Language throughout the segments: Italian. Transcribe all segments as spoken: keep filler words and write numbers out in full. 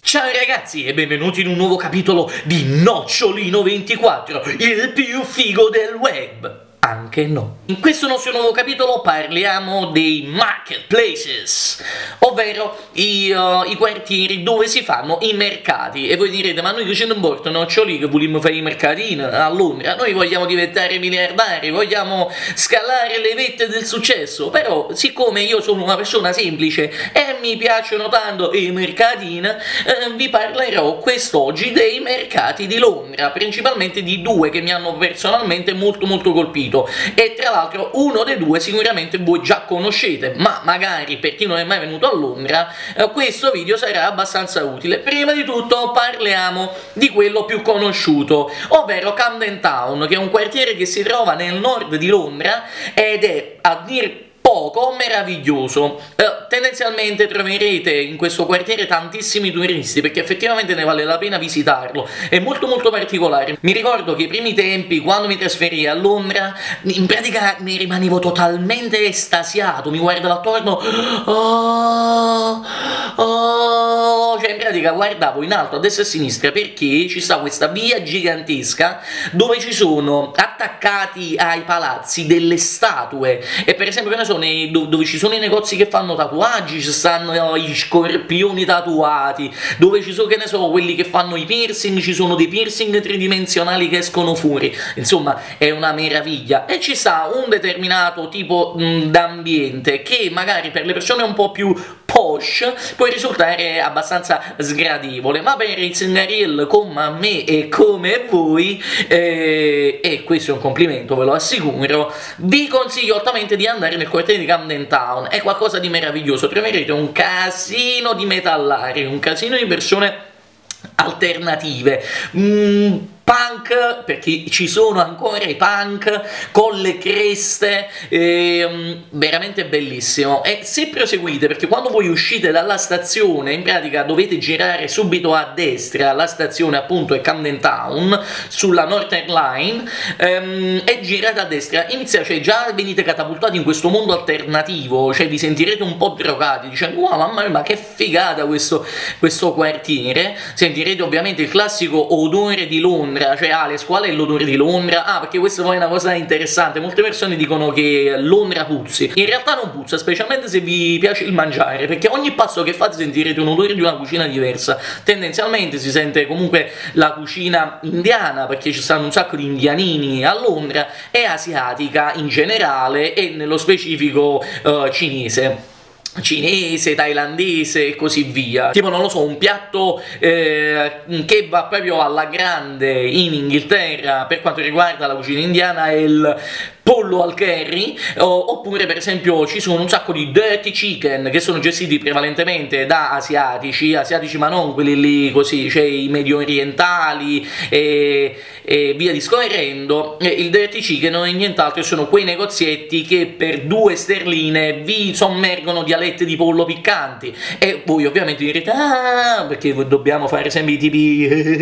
Ciao ragazzi e benvenuti in un nuovo capitolo di Nocciolino ventiquattro, il più figo del web. Anche no. In questo nostro nuovo capitolo parliamo dei marketplaces, ovvero i, uh, i quartieri dove si fanno i mercati. E voi direte, ma noi che ce ne importa, Noccioli, che vogliamo fare i mercatini a Londra? Noi vogliamo diventare miliardari, vogliamo scalare le vette del successo. Però, siccome io sono una persona semplice e mi piacciono tanto i mercatini, eh, vi parlerò quest'oggi dei mercati di Londra, principalmente di due che mi hanno personalmente molto molto colpito. E tra l'altro uno dei due sicuramente voi già conoscete, ma magari per chi non è mai venuto a Londra eh, questo video sarà abbastanza utile. Prima di tutto parliamo di quello più conosciuto, ovvero Camden Town, che è un quartiere che si trova nel nord di Londra ed è, a dir poco, meraviglioso. Eh, tendenzialmente troverete in questo quartiere tantissimi turisti, perché effettivamente ne vale la pena visitarlo, è molto molto particolare. Mi ricordo che i primi tempi, quando mi trasferii a Londra, in pratica mi rimanevo totalmente estasiato, mi guardavo attorno, oh, oh, cioè in pratica guardavo in alto a destra e a sinistra, perché ci sta questa via gigantesca dove ci sono attaccati ai palazzi delle statue, e per esempio che ne so, nei, dove ci sono i negozi che fanno tatuaggi, ci stanno i scorpioni tatuati, dove ci sono, che ne so, quelli che fanno i piercing, ci sono dei piercing tridimensionali che escono fuori. Insomma, è una meraviglia. E ci sta un determinato tipo d'ambiente che magari per le persone un po' più posh può risultare abbastanza sgradevole, ma per i Zingaril come me e come voi, eh, e questo è un complimento, ve lo assicuro, vi consiglio altamente di andare nel quartiere di Camden Town. È qualcosa di meraviglioso, troverete un casino di metallari, un casino di persone alternative, mm, punk, perché ci sono ancora i punk con le creste, ehm, veramente bellissimo. E se proseguite, perché quando voi uscite dalla stazione in pratica dovete girare subito a destra, la stazione appunto è Camden Town sulla Northern Line, ehm, e girate a destra, inizia, cioè già venite catapultati in questo mondo alternativo, cioè vi sentirete un po' drogati dicendo wow, mamma mia, ma che figata questo, questo quartiere. Sentirete ovviamente il classico odore di Londra. Cioè, Alex, qual è l'odore di Londra? Ah, perché questa poi è una cosa interessante, molte persone dicono che Londra puzzi, in realtà non puzza, specialmente se vi piace il mangiare, perché ogni passo che fate sentirete un odore di una cucina diversa. Tendenzialmente si sente comunque la cucina indiana, perché ci stanno un sacco di indianini a Londra, e asiatica in generale, e nello specifico uh, cinese. cinese, thailandese e così via. Tipo, non lo so, un piatto eh, che va proprio alla grande in Inghilterra per quanto riguarda la cucina indiana è il pollo al curry, oppure per esempio ci sono un sacco di dirty chicken che sono gestiti prevalentemente da asiatici, asiatici ma non quelli lì così, cioè i medio orientali e, e via discorrendo. E il dirty chicken non è nient'altro, sono quei negozietti che per due sterline vi sommergono di alette di pollo piccanti, e voi ovviamente direte ah, perché dobbiamo fare sempre i tipi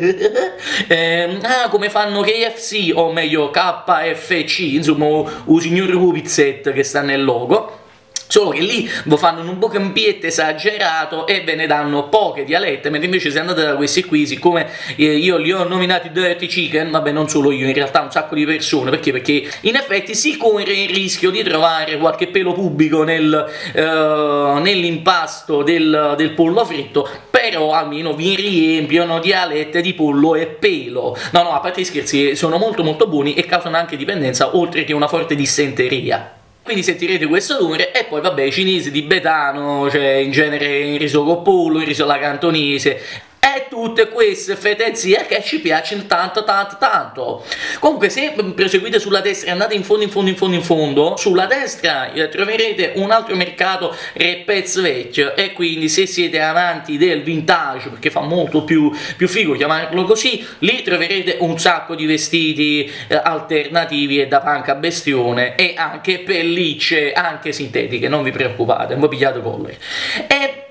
eh, ah, come fanno K F C, o meglio K F C, insomma un signor Rubizet che sta nel logo. Solo che lì vi fanno un bocampietto esagerato e ve ne danno poche dialette, mentre invece se andate da questi qui, siccome eh, io li ho nominati dirty chicken, vabbè non solo io, in realtà un sacco di persone, perché? Perché in effetti si corre il rischio di trovare qualche pelo pubblico nel, uh, nell'impasto del, del pollo fritto, però almeno vi riempiono di alette di pollo e pelo. No no, a parte gli scherzi, sono molto molto buoni e causano anche dipendenza, oltre che una forte dissenteria. Quindi sentirete questo odore. E poi vabbè, i cinesi tibetano, cioè in genere il riso con pollo, il riso alla cantonese, e tutte queste fetezie che ci piacciono tanto tanto tanto. Comunque, se proseguite sulla destra e andate in fondo in fondo in fondo in fondo, sulla destra eh, troverete un altro mercato repez vecchio, e quindi se siete amanti del vintage, perché fa molto più, più figo chiamarlo così, lì troverete un sacco di vestiti eh, alternativi e da punk a bestione, e anche pellicce, anche sintetiche, non vi preoccupate, non vi pigliate collera. E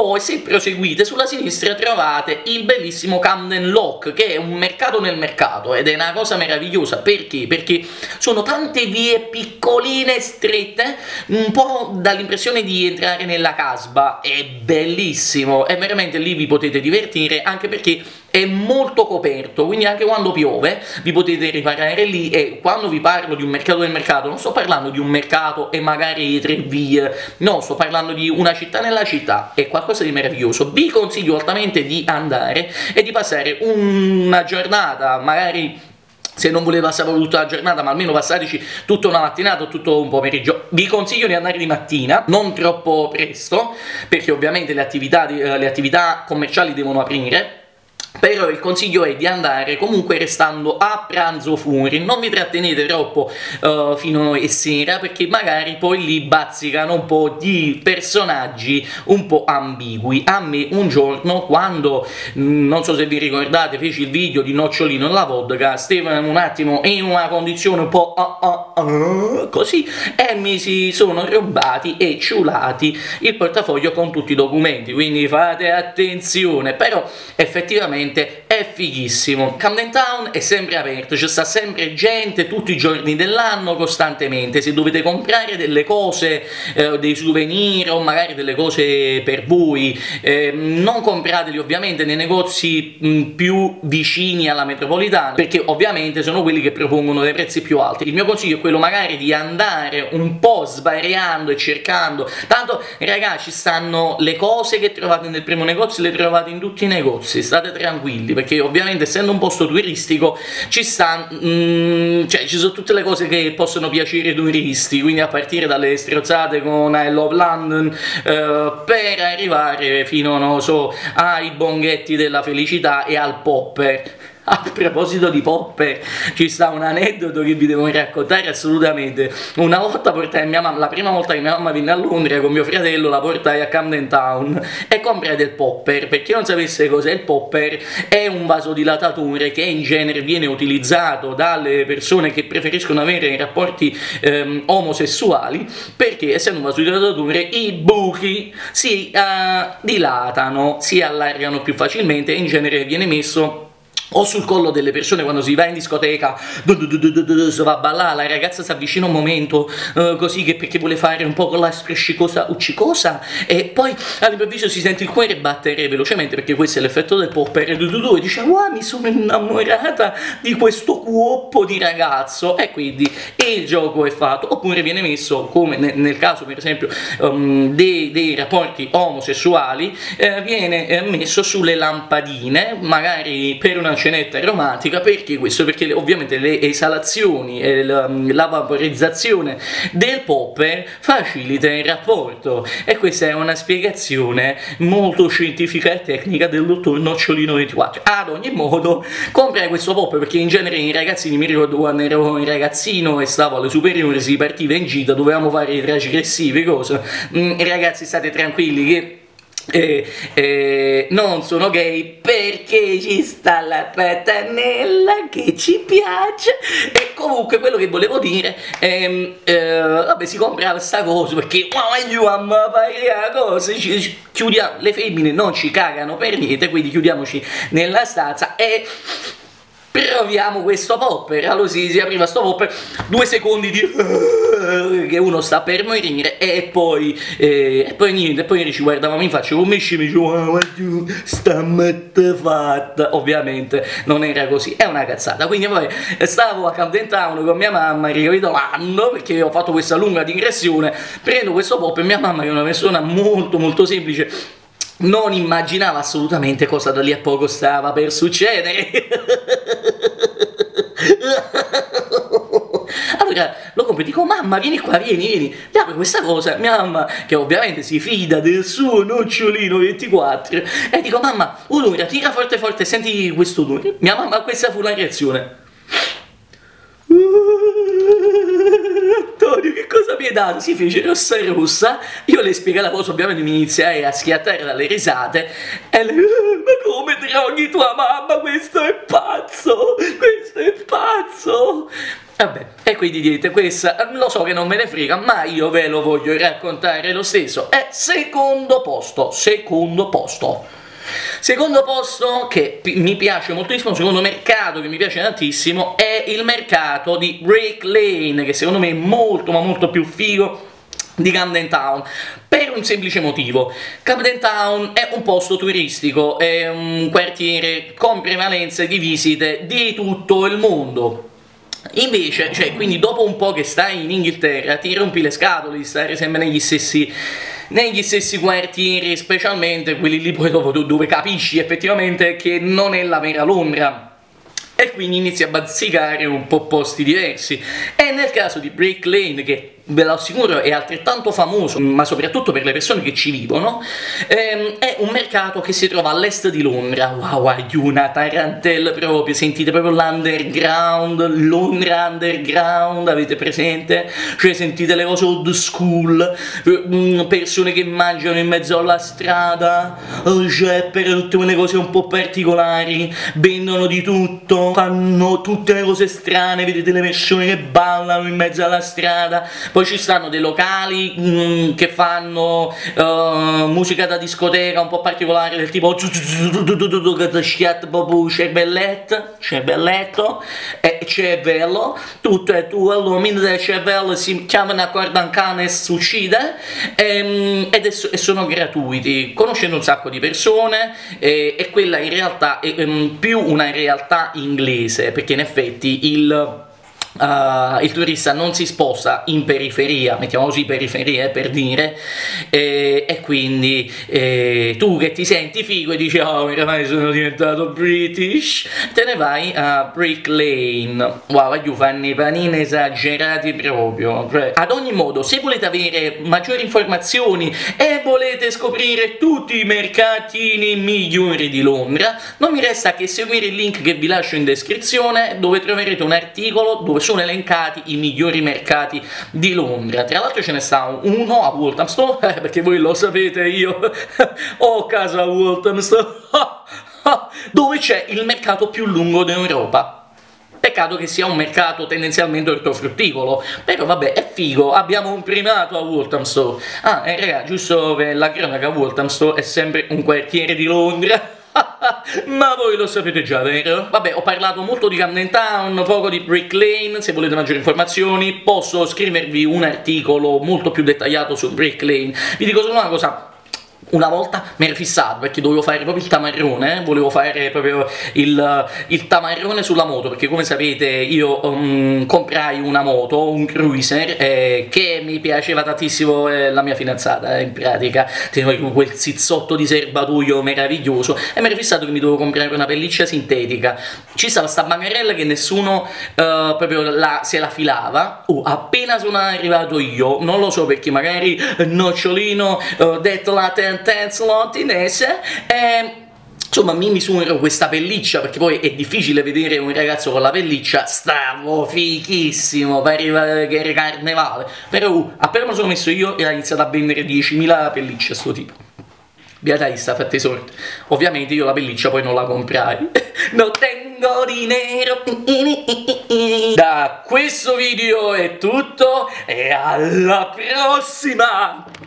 poi se proseguite sulla sinistra trovate il bellissimo Camden Lock, che è un mercato nel mercato, ed è una cosa meravigliosa. Perché? Perché sono tante vie piccoline, strette, un po' dà l'impressione di entrare nella casba. È bellissimo, e veramente lì vi potete divertire, anche perché è molto coperto, quindi anche quando piove vi potete riparare lì. E quando vi parlo di un mercato del mercato non sto parlando di un mercato e magari tre vie, no, sto parlando di una città nella città. È qualcosa di meraviglioso, vi consiglio altamente di andare e di passare una giornata, magari se non volete passare tutta la giornata, ma almeno passateci tutta una mattinata o tutto un pomeriggio. Vi consiglio di andare di mattina, non troppo presto, perché ovviamente le attività, le attività commerciali devono aprire. Però il consiglio è di andare comunque restando a pranzo fuori, non vi trattenete troppo uh, fino a sera, perché magari poi lì bazzicano un po' di personaggi un po' ambigui. A me un giorno, quando, mh, non so se vi ricordate, feci il video di Nocciolino nella vodka, stavo un attimo in una condizione un po' uh, uh, uh, così, e mi si sono rubati e ciulati il portafoglio con tutti i documenti, quindi fate attenzione. Però effettivamente è fighissimo. Camden Town è sempre aperto, ci sta sempre gente tutti i giorni dell'anno, costantemente. Se dovete comprare delle cose, eh, dei souvenir o magari delle cose per voi, eh, non comprateli ovviamente nei negozi mh, più vicini alla metropolitana, perché ovviamente sono quelli che propongono dei prezzi più alti. Il mio consiglio è quello magari di andare un po' svariando e cercando, tanto ragazzi, stanno le cose che trovate nel primo negozio, le trovate in tutti i negozi, state tranquilli, perché ovviamente essendo un posto turistico ci sta, mm, cioè ci sono tutte le cose che possono piacere ai turisti, quindi a partire dalle strozzate con I Love London, eh, per arrivare fino, non lo so, ai bonghetti della felicità e al popper. A proposito di popper, ci sta un aneddoto che vi devo raccontare assolutamente. Una volta portai mia mamma, la prima volta che mia mamma venne a Londra con mio fratello, la portai a Camden Town e comprai del popper. Per chi non sapesse cos'è il popper, è un vasodilatatore che in genere viene utilizzato dalle persone che preferiscono avere rapporti ehm, omosessuali, perché essendo un vasodilatatore i buchi si uh, dilatano, si allargano più facilmente, e in genere viene messo o sul collo delle persone quando si va in discoteca, si va a ballare, la ragazza si avvicina un momento uh, così, che perché vuole fare un po' con la strascicosa uccicosa, e poi all'improvviso si sente il cuore battere velocemente, perché questo è l'effetto del popper, e dice wow, mi sono innamorata di questo cuoppo di ragazzo, e quindi il gioco è fatto. Oppure viene messo, come nel, nel caso per esempio um, dei, dei rapporti omosessuali, eh, viene eh, messo sulle lampadine, magari per una cenetta aromatica. Perché questo? Perché ovviamente le esalazioni e la, la vaporizzazione del popper facilita il rapporto, e questa è una spiegazione molto scientifica e tecnica del dottor Nocciolino ventiquattro. Ad ogni modo, comprai questo popper perché in genere i ragazzini, mi ricordo quando ero un ragazzino e stavo alle superiori, si partiva in gita, dovevamo fare i trasgressivi, cosa. Mm, ragazzi, state tranquilli che Eh, eh, non sono gay, perché ci sta la patanella che ci piace. E comunque quello che volevo dire è, eh, vabbè, si compra questa cosa perché io amo fare la cosa, ci, ci, chiudiamo, le femmine non ci cagano per niente, quindi chiudiamoci nella stanza e proviamo questo popper. Allora si, si apriva sto popper, due secondi di che uno sta per morire, e poi eh, e poi niente, e poi ci guardavamo in faccia come sci, mi diceva ma tu sta mette fatta. Ovviamente non era così, è una cazzata. Quindi poi stavo a Camden Town con mia mamma ricapitolando, perché ho fatto questa lunga digressione, prendo questo popper, mia mamma che è una persona molto molto semplice non immaginava assolutamente cosa da lì a poco stava per succedere. Allora lo compro e dico mamma vieni qua, vieni, vieni, mi apre questa cosa, mia mamma che ovviamente si fida del suo Nocciolino ventiquattro, e dico mamma odora, tira forte forte, senti questo odore. Mia mamma, questa fu la reazione. Antonio, che cosa mi hai dato? Si fece rossa rossa, io le spiego la cosa, ovviamente mi iniziai a schiattare dalle risate, e lei, ma come droghi tua mamma, questo è pazzo, questo è pazzo. Vabbè, e quindi dite, questa lo so che non me ne frega, ma io ve lo voglio raccontare lo stesso. E secondo posto, secondo posto. Secondo posto che mi piace moltissimo, secondo mercato che mi piace tantissimo, è il mercato di Brick Lane, che secondo me è molto ma molto più figo di Camden Town, per un semplice motivo. Camden Town è un posto turistico, è un quartiere con prevalenza di visite di tutto il mondo. Invece, cioè, quindi dopo un po' che stai in Inghilterra ti rompi le scatole di stare sempre negli stessi, negli stessi quartieri, specialmente quelli lì poi dopo dove capisci effettivamente che non è la vera Londra, e quindi inizi a bazzicare un po' posti diversi. E nel caso di Brick Lane, che ve lo assicuro è altrettanto famoso, ma soprattutto per le persone che ci vivono, ehm, è un mercato che si trova all'est di Londra. Wow, è di una tarantella proprio, sentite proprio l'underground, Londra underground, avete presente? Cioè sentite le cose old school, persone che mangiano in mezzo alla strada, cioè per tutte quelle cose un po' particolari, vendono di tutto, fanno tutte le cose strane, vedete le persone che ballano in mezzo alla strada. Poi ci stanno dei locali mm, che fanno uh, musica da discoteca un po' particolare, del tipo cervelletto, cervelletto e cervello, tutto è tu, l'uomo del cervello si chiama una corda cane e si uccide, e, ed è, e sono gratuiti, conoscendo un sacco di persone, e, e quella in realtà è um, più una realtà inglese, perché in effetti il Uh, il turista non si sposta in periferia, mettiamo così periferia per dire, e, e quindi eh, tu che ti senti figo e dici oh oramai sono diventato British, te ne vai a Brick Lane. Wow, io fanno i panini esagerati proprio, cioè, ad ogni modo, se volete avere maggiori informazioni e volete scoprire tutti i mercatini migliori di Londra, non mi resta che seguire il link che vi lascio in descrizione, dove troverete un articolo dove sono elencati i migliori mercati di Londra. Tra l'altro ce ne sta uno a Walthamstow, eh, perché voi lo sapete, io ho casa a Walthamstow, dove c'è il mercato più lungo d'Europa. Peccato che sia un mercato tendenzialmente ortofrutticolo, però vabbè, è figo, abbiamo un primato a Walthamstow. Ah, e raga, giusto per la cronaca, Walthamstow è sempre un quartiere di Londra. Ma voi lo sapete già, vero? Vabbè, ho parlato molto di Camden Town, poco di Brick Lane. Se volete maggiori informazioni posso scrivervi un articolo molto più dettagliato su Brick Lane. Vi dico solo una cosa: una volta mi ero fissato perché dovevo fare proprio il tamarrone, eh? volevo fare proprio il, il tamarrone sulla moto, perché come sapete io um, comprai una moto, un cruiser, eh, che mi piaceva tantissimo, eh, la mia fidanzata, eh, in pratica, teneva quel zizzotto di serbatoio meraviglioso, e mi ero fissato che mi dovevo comprare una pelliccia sintetica. Ci stava sta bancarella che nessuno uh, proprio la, se la filava. Oh, appena sono arrivato io, non lo so perché magari nocciolino, uh, detto la tendenza londinese, e insomma mi misuro questa pelliccia, perché poi è difficile vedere un ragazzo con la pelliccia, stavo fichissimo, pareva che era carnevale, però uh, appena me lo sono messo io e ha iniziato a vendere diecimila pellicce a sto tipo. Beata sta, fatte sorte. Ovviamente io la pelliccia poi non la comprai. Non tengo dinero. Da questo video è tutto e alla prossima!